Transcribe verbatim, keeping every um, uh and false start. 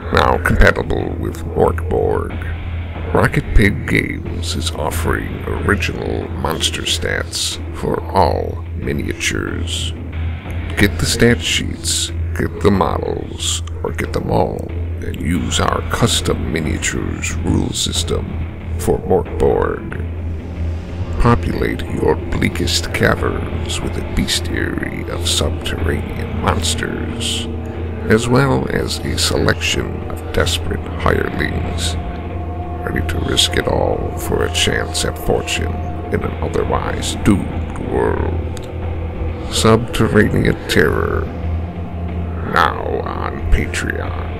Now compatible with Mork Borg, Rocket Pig Games is offering original monster stats for all miniatures. Get the stat sheets, get the models, or get them all, and use our custom miniatures rule system for Mork Borg. Populate your bleakest caverns with a bestiary of subterranean monsters, as well as a selection of desperate hirelings, ready to risk it all for a chance at fortune in an otherwise doomed world. Subterranea Terror, now on Patreon.